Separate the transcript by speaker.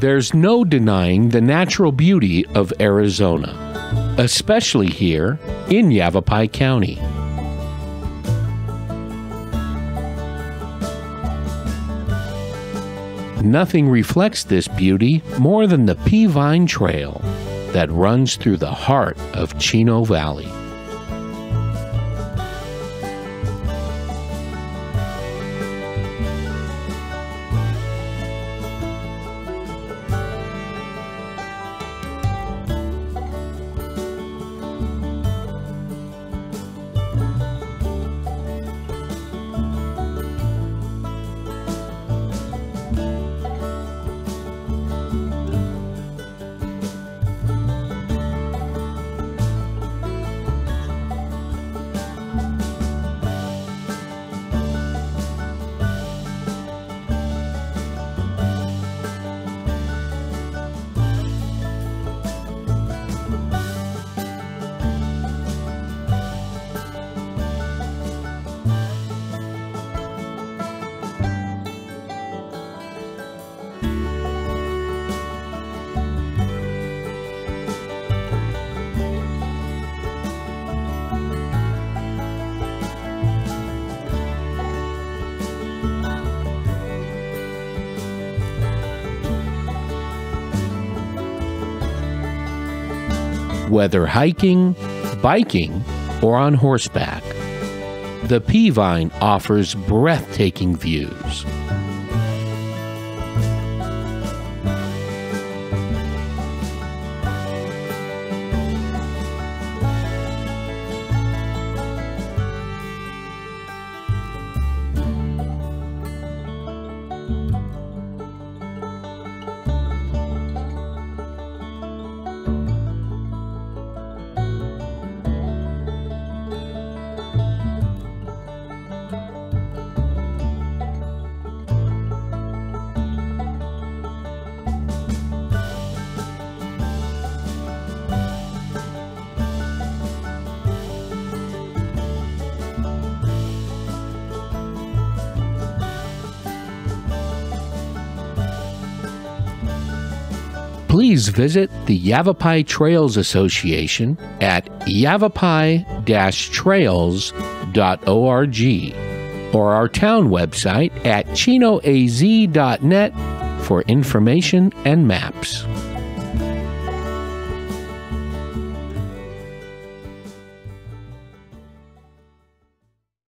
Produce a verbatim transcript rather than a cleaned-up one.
Speaker 1: There's no denying the natural beauty of Arizona, especially here in Yavapai County. Nothing reflects this beauty more than the Peavine Trail that runs through the heart of Chino Valley. Whether hiking, biking, or on horseback, the Peavine offers breathtaking views. Please visit the Yavapai Trails Association at yavapai dash trails dot org or our town website at chino a z dot net for information and maps.